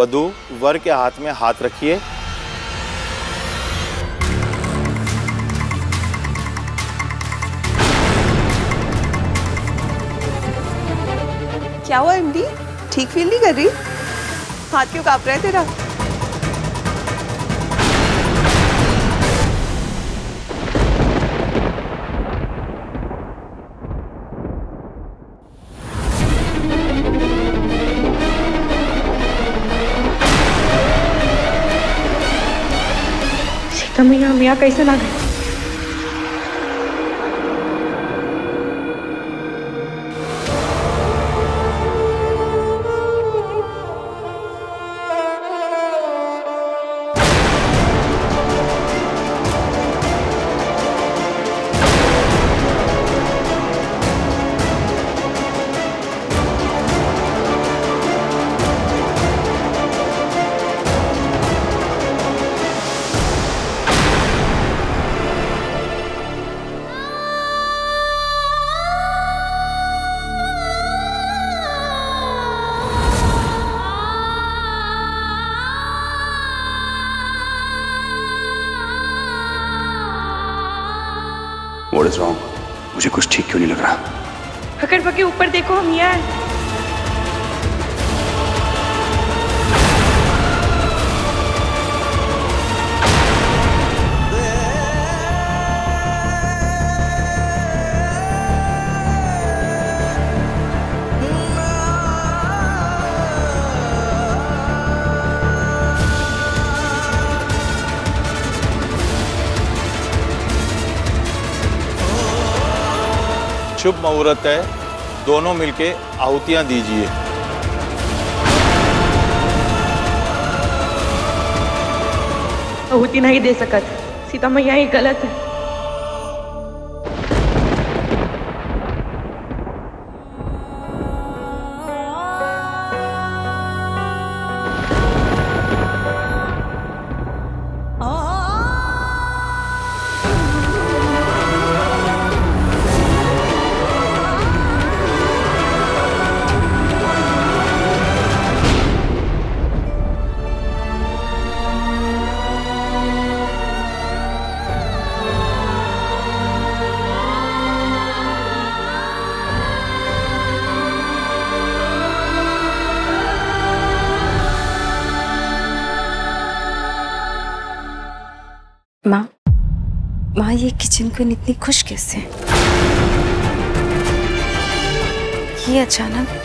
वधू वर के हाथ में हाथ रखिए। क्या हुआ एमडी? ठीक फील नहीं कर रही? हाथ क्यों कांप रहा है तेरा? सीता मैया हम यहाँ कैसे ना गए? What is wrong? मुझे कुछ ठीक क्यों नहीं लग रहा? अकड़ बके ऊपर देखो, हम यहाँ हैं। शुभ मुहूर्त है, दोनों मिलके आहुतियां दीजिए। आहुति नहीं दे सकत, सीता मैया ही गलत है। माँ ये किचन क्वीन इतनी खुश कैसे? ये अचानक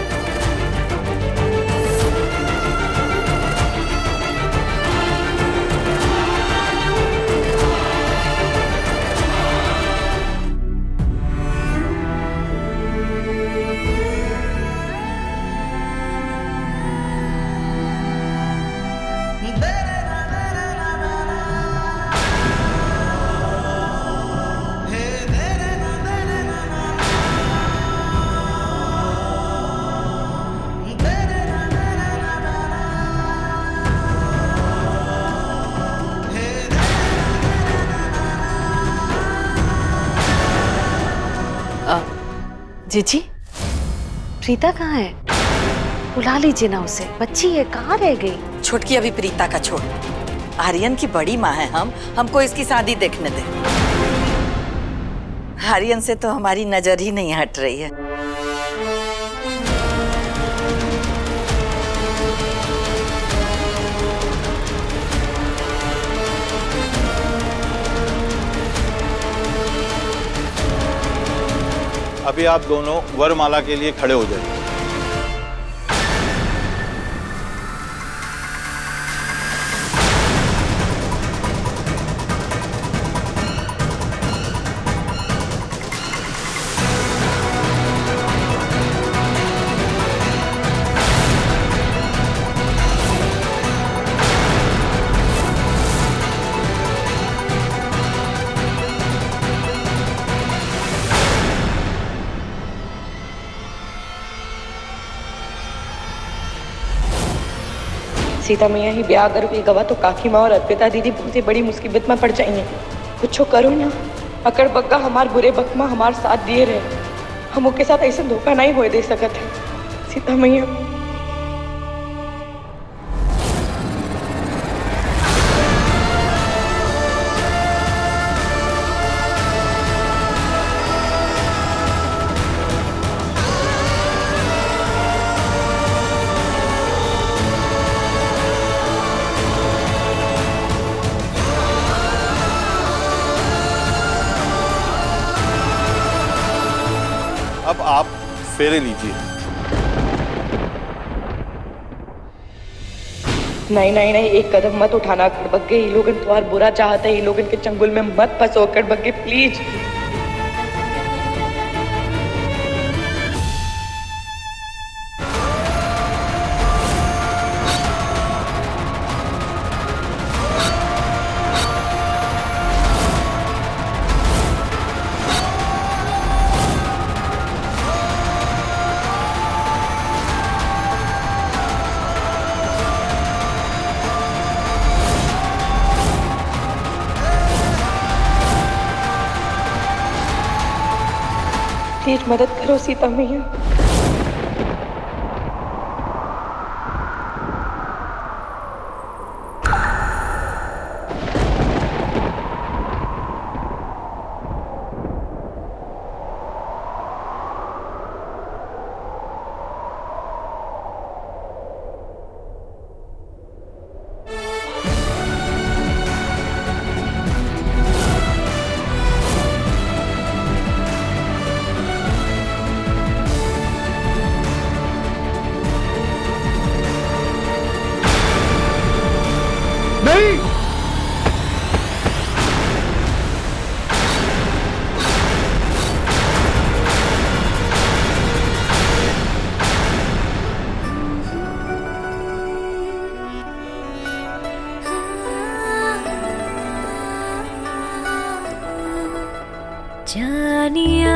जीजी, प्रीता कहाँ है? बुला लीजिए ना उसे, बच्ची है, कहाँ रह गई? छोटकी अभी प्रीता का छोड़, आर्यन की बड़ी माँ है हमको इसकी शादी देखने दे। आर्यन से तो हमारी नजर ही नहीं हट रही है। अभी आप दोनों वरमाला के लिए खड़े हो जाइए। सीता मैया ही ब्याह अगर कोई गवा तो काकी माँ और अर्पिता दीदी बहुत ही बड़ी मुसीबत में पड़ जाएंगे। कुछ करो ना, अकड़ बग्गा हमार बुरे बकमा हमार साथ दिए रहे, हम उनके साथ ऐसे धोखा नहीं होए दे सकत है। सीता मैया फेरे लीजिए। नहीं नहीं नहीं, एक कदम मत उठाना अकड़बग्गे। ये लोग तुम्हारा बुरा चाहते हैं, ये लोग इनके चंगुल में मत फंसो अकड़बग्गे, प्लीज। प्लीज मदद करो सीता मैया। जानिया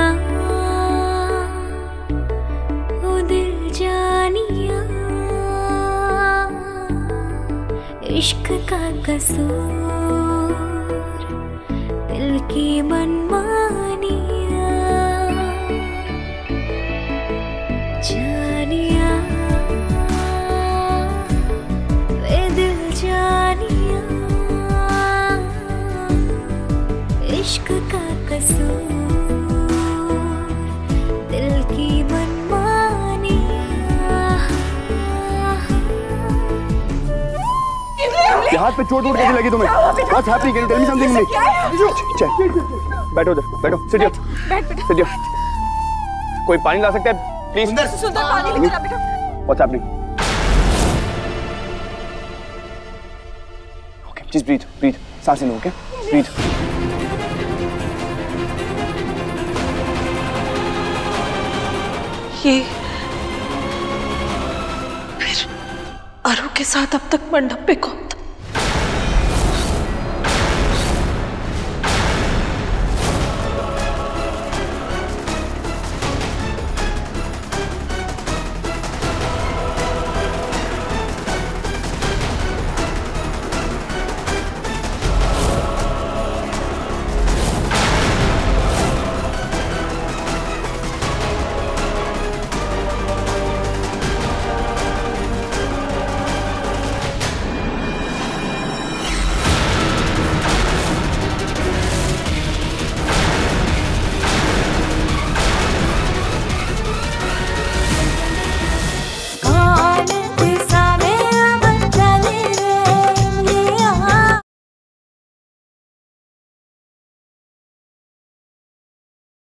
ओ दिल जानिया, इश्क का कसूर दिल की मनमानिया। जानिया वे दिल जानिया, इश्क का कसूर दिल की मनमानिया। ये हाथ पे चोट वोट कैसी लगी तुम्हें? What's happening? Can you tell me something? बैठो उधर, बैठो, sit here. Sit here. कोई पानी ला सकता है प्लीज? सुंदर पानी लेकर आ बेटा। What's happening? Okay, just breathe, breathe. सांसें लो, okay? Breathe. ये फिर अरु के साथ अब तक मंडप पे कौन?